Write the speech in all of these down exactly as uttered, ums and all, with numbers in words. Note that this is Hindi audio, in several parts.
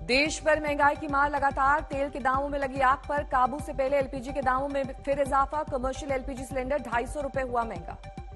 देश भर महंगाई की मार लगातार। तेल के दामों में लगी आग पर काबू से पहले एलपीजी के दामों में फिर इजाफा। कमर्शियल एलपीजी सिलेंडर ढाई सौ रुपए हुआ महंगा।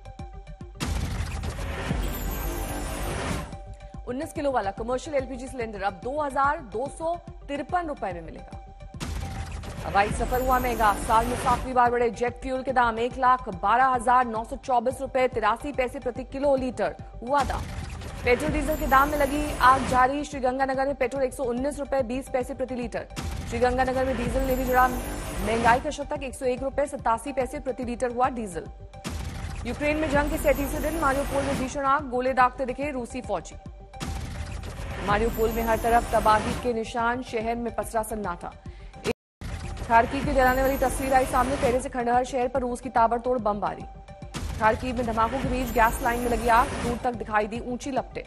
उन्नीस किलो वाला कमर्शियल एलपीजी सिलेंडर अब दो हजार दो सौ तिरपन रुपए में मिलेगा। हवाई सफर हुआ महंगा। साल में सातवीं बार बढ़े जेट फ्यूल के दाम। एक लाख बारह हजार नौ सौ चौबीस रुपए तिरासी पैसे प्रति किलो लीटर हुआ दाम। पेट्रोल डीजल के दाम में लगी आग जारी। श्रीगंगानगर में पेट्रोल एक सौ उन्नीस रुपए बीस पैसे प्रति लीटर। श्रीगंगानगर में डीजल ने भी जड़ा महंगाई का शतक। एक सौ एक रुपए सतासी पैसे प्रति लीटर हुआ डीजल। यूक्रेन में जंग के सैंतीसवें दिन मारियोपोल में भीषण आग। गोले दागते दिखे रूसी फौजी। मारियोपोल में हर तरफ तबाही के निशान। शहर में पसरा सन्नाटा। खार्किव की डराने वाली तस्वीर आई सामने। पहले से खंडहर शहर पर रूस की ताबड़तोड़ बमबारी। खार्किव में धमाकों के बीच गैस लाइन में लगी आग। दूर तक दिखाई दी ऊंची लपटें।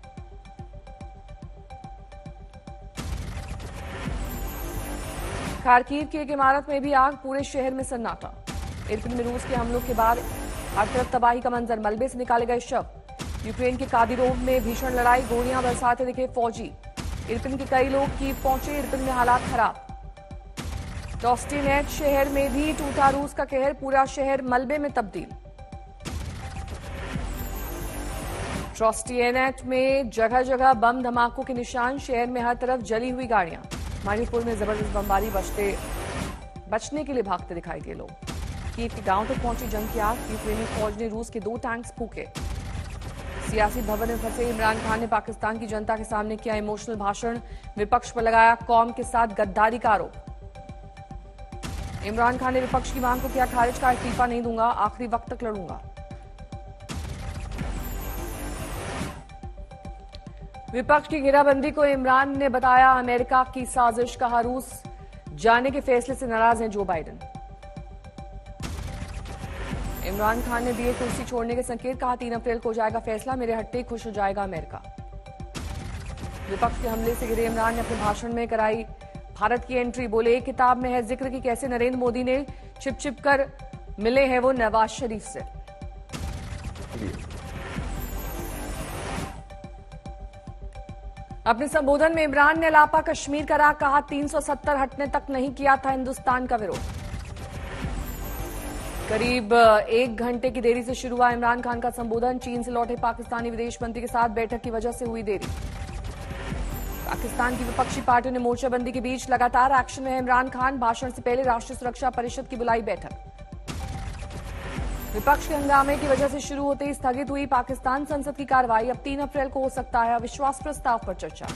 खार्किव की एक इमारत में भी आग। पूरे शहर में सन्नाटा। इरपिन में रूस के हमलों के बाद हर तरफ तबाही का मंजर। मलबे से निकाले गए शव। यूक्रेन के कादिरोव में भीषण लड़ाई। गोलियां बरसाते दिखे फौजी। इरपिन के कई लोग कीव पहुंचे। इरपिन में हालात खराब। ट्रोस्टिनेट शहर में भी टूटा रूस का कहर। पूरा शहर मलबे में तब्दील। ट्रोस्टिनेट में जगह जगह बम धमाकों के निशान। शहर में हर तरफ जली हुई गाड़ियां। मारियोपोल में जबरदस्त बमबारी। बचते बचने के लिए भागते दिखाई दिए लोग। कीव के गांव तक पहुंची जंग की आग। यूक्रेनी फौज ने रूस के दो टैंक्स फूके। सियासी भवन में फंसे इमरान खान ने पाकिस्तान की जनता के सामने किया इमोशनल भाषण। विपक्ष पर लगाया कौम के साथ गद्दारी का आरोप। इमरान खान ने विपक्ष की मांग को किया खारिज। का इस्तीफा नहीं दूंगा, आखिरी वक्त तक लड़ूंगा। विपक्ष की घेराबंदी को इमरान ने बताया अमेरिका की साजिश। कहा रूस जाने के फैसले से नाराज हैं जो बाइडेन। इमरान खान ने दिए कुर्सी छोड़ने के संकेत। कहा तीन अप्रैल को हो जाएगा फैसला। मेरे हटते ही खुश हो जाएगा अमेरिका। विपक्ष के हमले से घिरे इमरान ने अपने भाषण में कराई भारत की एंट्री। बोले एक किताब में है जिक्र कि कैसे नरेंद्र मोदी ने छिप छिप कर मिले हैं वो नवाज शरीफ से। अपने संबोधन में इमरान ने लापा कश्मीर करा। कहा तीन सौ सत्तर हटने तक नहीं किया था हिंदुस्तान का विरोध। करीब एक घंटे की देरी से शुरू हुआ इमरान खान का संबोधन। चीन से लौटे पाकिस्तानी विदेश मंत्री के साथ बैठक की वजह से हुई देरी। पाकिस्तान की विपक्षी पार्टियों ने मोर्चाबंदी के बीच लगातार एक्शन में है इमरान खान। भाषण से पहले राष्ट्रीय सुरक्षा परिषद की बुलाई बैठक। विपक्ष के हंगामे की वजह से शुरू होते ही स्थगित हुई पाकिस्तान संसद की कार्रवाई। अब तीन अप्रैल को हो सकता है अविश्वास प्रस्ताव पर चर्चा।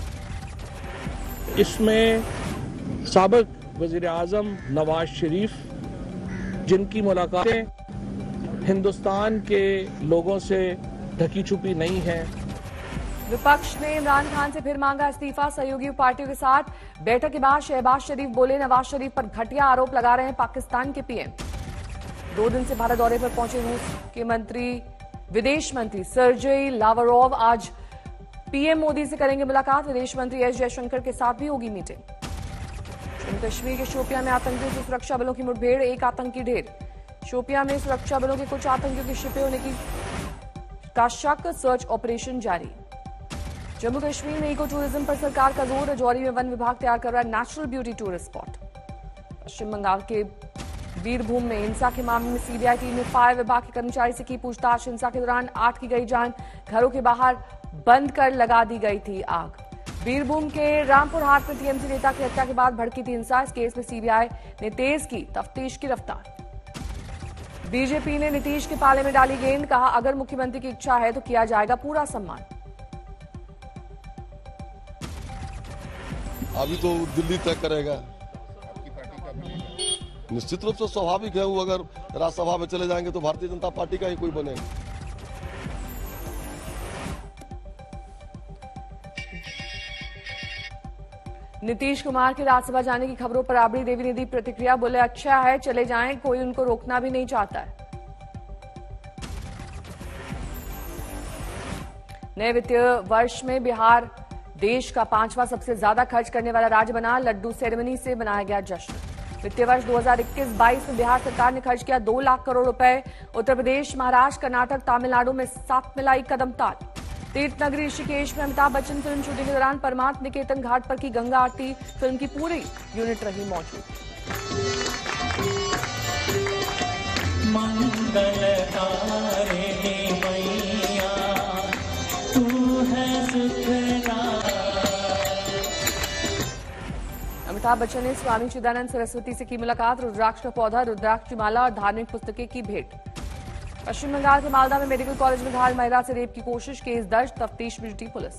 इसमें साबिक वजीर आजम नवाज शरीफ, जिनकी मुलाकातें हिंदुस्तान के लोगों से ढकी छुपी नहीं है। विपक्ष ने इमरान खान से फिर मांगा इस्तीफा। सहयोगी पार्टियों के साथ बैठक के बाद शहबाज शरीफ बोले नवाज शरीफ पर घटिया आरोप लगा रहे हैं पाकिस्तान के पीएम। दो दिन से भारत दौरे पर पहुंचे रूस के मंत्री विदेश मंत्री सर्जेई लावरोव आज पीएम मोदी से करेंगे मुलाकात। विदेश मंत्री एस जयशंकर के साथ भी होगी मीटिंग। जम्मू कश्मीर के शोपियां में आतंकियों से सुरक्षा बलों की मुठभेड़। एक आतंकी ढेर। शोपियां में सुरक्षा बलों के कुछ आतंकियों के छिपे होने की का शक। सर्च ऑपरेशन जारी। जम्मू कश्मीर में इको टूरिज्म पर सरकार का जोर। राजौरी में वन विभाग तैयार कर रहा है natural beauty tourist spot. Paschim Bangal के बीरभूम में हिंसा के मामले में सीबीआई टीम ने फायर विभाग के कर्मचारी से की पूछताछ। हिंसा के दौरान आठ की गई जान। घरों के बाहर बंद कर लगा दी गई थी आग। बीरभूम के रामपुर हाट में टीएमसी नेता की हत्या के बाद भड़की थी हिंसा। इस केस में सीबीआई ने तेज की तफ्तीश की रफ्तार। बीजेपी ने नीतीश के पाले में डाली गेंद। कहा अगर मुख्यमंत्री की इच्छा है तो किया जाएगा पूरा सम्मान। अभी तो दिल्ली तय करेगा। निश्चित रूप से स्वाभाविक है वो अगर राज्यसभा में चले जाएंगे तो भारतीय जनता पार्टी का ही कोई बनेगा। नीतीश कुमार के राज्यसभा जाने की खबरों पर राबड़ी देवी ने दी प्रतिक्रिया। बोले अच्छा है चले जाएं, कोई उनको रोकना भी नहीं चाहता है। नए वित्तीय वर्ष में बिहार देश का पांचवा सबसे ज्यादा खर्च करने वाला राज्य बना। लड्डू सेरेमनी से मनाया गया जश्न। वित्तीय वर्ष दो हजार इक्कीस बाईस में बिहार सरकार ने खर्च किया दो लाख करोड़ रुपए। उत्तर प्रदेश, महाराष्ट्र, कर्नाटक, तमिलनाडु में सात मिलाई कदम ताल। तीर्थ नगरी ऋषिकेश में अमिताभ बच्चन फिल्म शूटिंग के दौरान परमार्थ निकेतन घाट पर की गंगा आरती, फिल्म की पूरी यूनिट रही मौजूद। अमिताभ बच्चन ने स्वामी चिदानंद सरस्वती से की मुलाकात, रुद्राक्ष का पौधा, रुद्राक्ष की माला और धार्मिक पुस्तकें की भेंट। पश्चिम बंगाल के मालदा में मेडिकल कॉलेज में घायल महिला से रेप की कोशिश, केस दर्ज, तफ्तीश में जुटी पुलिस।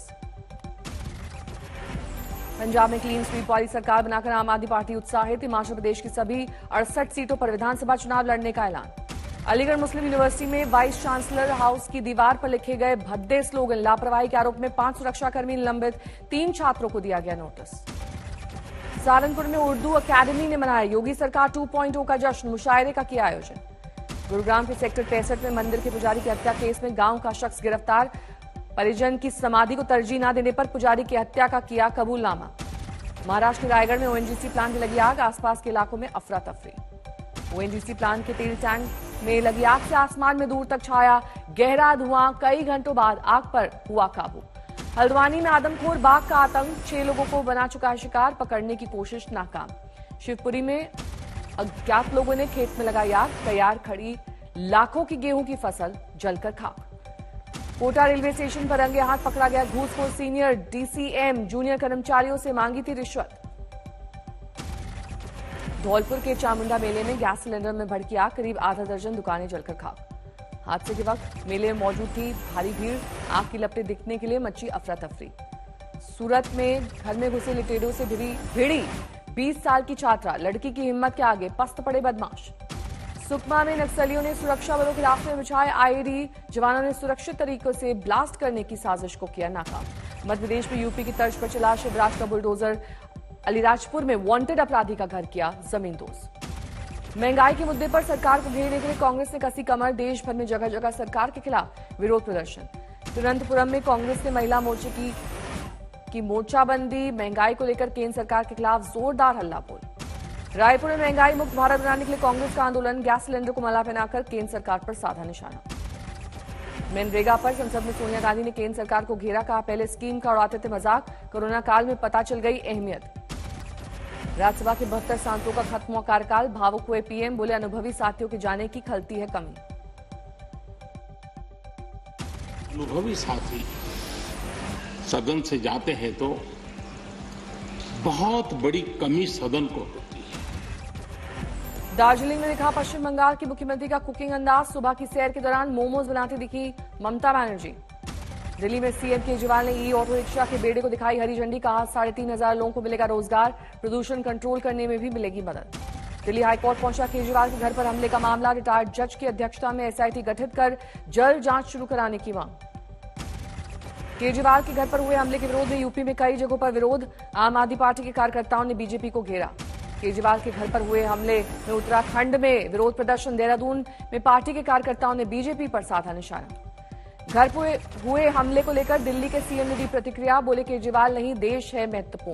पंजाब में क्लीन स्वीप वाली सरकार बनाकर आम आदमी पार्टी उत्साहित, हिमाचल प्रदेश की सभी अड़सठ सीटों पर विधानसभा चुनाव लड़ने का ऐलान। अलीगढ़ मुस्लिम यूनिवर्सिटी में वाइस चांसलर हाउस की दीवार पर लिखे गए भद्दे स्लोगन, लापरवाही के आरोप में पांच सुरक्षाकर्मी निलंबित, तीन छात्रों को दिया गया नोटिस। सहारनपुर में उर्दू अकादमी ने मनाया योगी सरकार टू पॉइंट ओ का जश्न, मुशायरे का किया आयोजन। गुरुग्राम के सेक्टर पैंसठ में मंदिर के पुजारी की हत्या केस में गांव का शख्स गिरफ्तार, परिजन की समाधि को तरजीह न देने पर पुजारी की हत्या का किया कबूलनामा। महाराष्ट्र के रायगढ़ में ओएनजीसी प्लांट में लगी आग, आसपास के इलाकों में अफरा तफरी। ओएनजीसी प्लांट के तेल टैंक में लगी आग से आसमान में दूर तक छाया गहरा धुआं, कई घंटों बाद आग पर हुआ काबू। हल्द्वानी में आदमखोर बाघ का आतंक, छह लोगों को बना चुका है शिकार, पकड़ने की कोशिश नाकाम। शिवपुरी में अज्ञात लोगों ने खेत में लगाई आग, तैयार खड़ी लाखों की गेहूं की फसल जलकर खाक। कोटा रेलवे स्टेशन पर रंगे हाथ पकड़ा गया घूसखोर सीनियर डीसीएम, जूनियर कर्मचारियों से मांगी थी रिश्वत। धौलपुर के चामुंडा मेले में गैस सिलेंडर में भड़की आग, करीब आधा दर्जन दुकानें जलकर खाक। हादसे के वक्त मेले में मौजूद थी भारी भीड़, आग की लपटें दिखने के लिए मची अफरा तफरी। सूरत में घर में घुसे लुटेरों से भिड़ी भिड़ी बीस साल की छात्रा, लड़की की हिम्मत के आगे पस्त पड़े बदमाश। सुकमा में नक्सलियों ने सुरक्षा बलों के रास्ते में बिछाए आईईडी, जवानों ने सुरक्षित तरीकों से ब्लास्ट करने की साजिश को किया नाकाम। मध्य प्रदेश में यूपी की तर्ज पर चला शिवराज का बुलडोजर, अलीराजपुर में वांटेड अपराधी का घर किया जमींदोज। महंगाई के मुद्दे पर सरकार को घेरने के लिए कांग्रेस ने कसी कमर, देश भर में जगह जगह सरकार के खिलाफ विरोध प्रदर्शन। तिरुवनंतपुरम में कांग्रेस ने महिला मोर्चे की की मोर्चाबंदी, महंगाई को लेकर केंद्र सरकार के खिलाफ जोरदार हल्ला बोल। रायपुर में महंगाई मुक्त भारत बनाने के लिए कांग्रेस का आंदोलन, गैस सिलेंडर को माला पहनाकर केंद्र सरकार पर साधा निशाना। मनरेगा पर संसद में सोनिया गांधी ने केंद्र सरकार को घेरा, कहा पहले स्कीम का उड़ाते थे मजाक, कोरोना काल में पता चल गई अहमियत। राज्यसभा के बहत्तर सांसदों का खत्म हुआ कार्यकाल, भावुक हुए पीएम, बोले अनुभवी साथियों के जाने की खलती है कमी। अनुभवी साथी सदन से जाते हैं तो बहुत बड़ी कमी सदन को होती है। दार्जिलिंग में दिखा पश्चिम बंगाल की मुख्यमंत्री का कुकिंग अंदाज, सुबह की सैर के दौरान मोमोज बनाती दिखी ममता बनर्जी। दिल्ली में सीएम केजरीवाल ने ई ऑटो रिक्शा के बेड़े को दिखाई हरी झंडी, कहा साढ़े तीन हजार लोगों को मिलेगा रोजगार, प्रदूषण कंट्रोल करने में भी मिलेगी मदद। दिल्ली हाईकोर्ट पहुंचा केजरीवाल के घर पर हमले का मामला, रिटायर्ड जज की अध्यक्षता में एसआईटी गठित कर जल्द जांच शुरू कराने की मांग। केजरीवाल के घर पर हुए हमले के विरोध में यूपी में कई जगहों पर विरोध, आम आदमी पार्टी के कार्यकर्ताओं ने बीजेपी को घेरा। केजरीवाल के घर पर हुए हमले में उत्तराखंड में विरोध प्रदर्शन, देहरादून में पार्टी के कार्यकर्ताओं ने बीजेपी पर साधा निशाना। घर पर हुए हमले को लेकर दिल्ली के सीएम ने दी प्रतिक्रिया, बोले केजरीवाल नहीं देश है महत्वपूर्ण।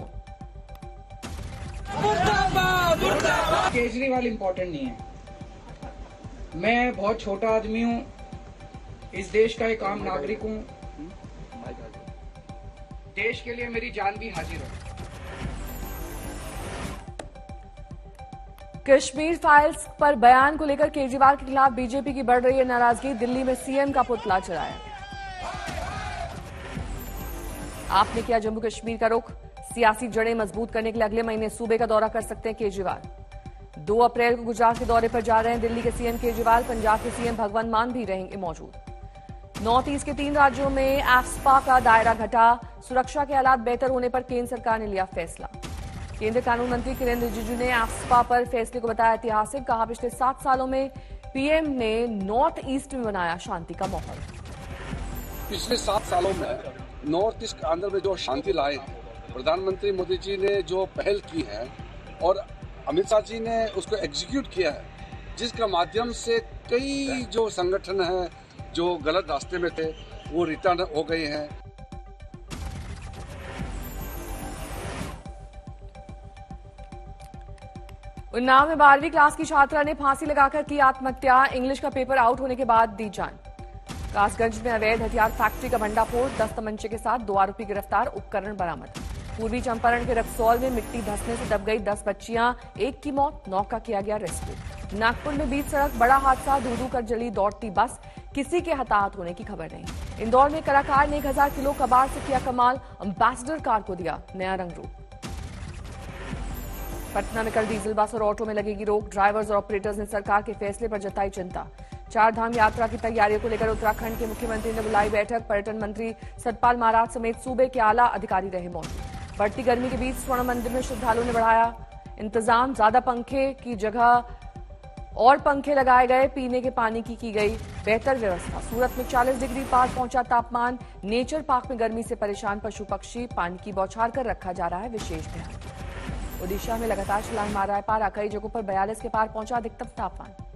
केजरीवाल इंपॉर्टेंट नहीं है, मैं बहुत छोटा आदमी हूं, इस देश का एक आम नागरिक हूं, देश के लिए मेरी जान भी हाजिर है। कश्मीर फाइल्स पर बयान को लेकर केजरीवाल के खिलाफ बीजेपी की बढ़ रही है नाराजगी, दिल्ली में सीएम का पुतला चढ़ाया। आपने किया जम्मू कश्मीर का रुख, सियासी जड़ें मजबूत करने के लिए अगले महीने सूबे का दौरा कर सकते हैं केजरीवाल। दो अप्रैल को गुजरात के दौरे पर जा रहे हैं दिल्ली के सीएम केजरीवाल, पंजाब के सीएम भगवंत मान भी रहेंगे मौजूद। नॉर्थ ईस्ट के तीन राज्यों में एफ्स्पा का दायरा घटा, सुरक्षा के हालात बेहतर होने पर केंद्र सरकार ने लिया फैसला। केंद्रीय कानून मंत्री किरेन रिजिजू ने एफ्स्पा पर फैसले को बताया ऐतिहासिक, कहा पिछले सात सालों में पीएम ने नॉर्थ ईस्ट में बनाया शांति का माहौल। पिछले सात सालों में नॉर्थ ईस्ट आंध्र में जो शांति लाए, प्रधानमंत्री मोदी जी ने जो पहल की है और अमित शाह जी ने उसको एग्जीक्यूट किया है, जिसका माध्यम से कई जो संगठन हैं जो गलत रास्ते में थे वो रिटर्न हो गए हैं। उन्नाव में बारहवीं क्लास की छात्रा ने फांसी लगाकर की आत्महत्या, इंग्लिश का पेपर आउट होने के बाद दी जान। कासगंज में अवैध हथियार फैक्ट्री का भंडाफोड़, दस तमंचे के साथ दो आरोपी गिरफ्तार, उपकरण बरामद। पूर्वी चंपारण के रक्सौल में मिट्टी धंसने से दब गई दस बच्चियां, एक की मौत, नौ का किया गया रेस्क्यू। नागपुर में बीच सड़क बड़ा हादसा, धू धू कर जली दौड़ती बस, किसी के हताहत होने की खबर नहीं। इंदौर में कलाकार ने एक हजार किलो कबाड़ से किया कमाल, एम्बेसडर कार को दिया नया रंग रूप। पटना में कल डीजल बस और ऑटो में लगेगी रोक, ड्राइवर्स और ऑपरेटर्स ने सरकार के फैसले पर जताई चिंता। चार धाम यात्रा की तैयारियों को लेकर उत्तराखंड के मुख्यमंत्री ने बुलाई बैठक, पर्यटन मंत्री सतपाल महाराज समेत सूबे के आला अधिकारी रहे मौजूद। बढ़ती गर्मी के बीच स्वर्ण मंदिर में श्रद्धालुओं ने बढ़ाया इंतजाम, ज्यादा पंखे की जगह और पंखे लगाए गए, पीने के पानी की की गई बेहतर व्यवस्था। सूरत में चालीस डिग्री पार पहुंचा तापमान, नेचर पार्क में गर्मी से परेशान पशु पक्षी, पानी की बौछार कर रखा जा रहा है विशेष ध्यान। ओडिशा में लगातार छलांग मार रहा है पारा, कई जगहों पर बयालीस के पार पहुंचा अधिकतम तापमान।